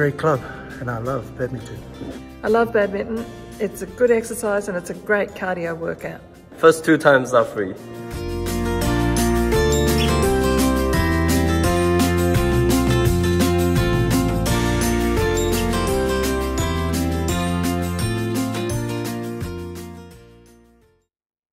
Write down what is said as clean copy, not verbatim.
great club and I love badminton. I love badminton. It's a good exercise and it's a great cardio workout. First 2 times are free.